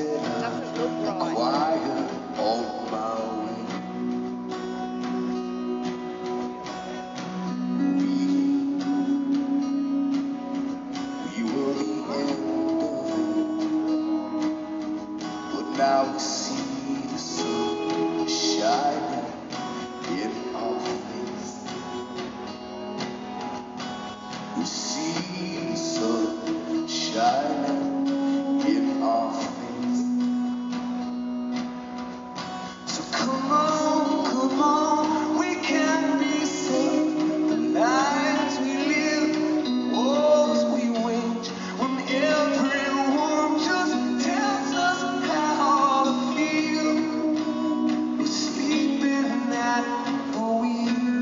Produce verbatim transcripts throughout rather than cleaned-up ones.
dinner, quiet on my way. We, we were the end of it, but now we see the sun shining in our face. We see the sun shining in our face. So come on, come on, we can be saved. The lives we live, the wars we wage, when everyone just tells us how to feel. We're sleeping at the wheel.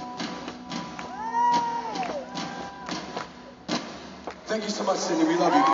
Thank you so much, Cindy. We love you.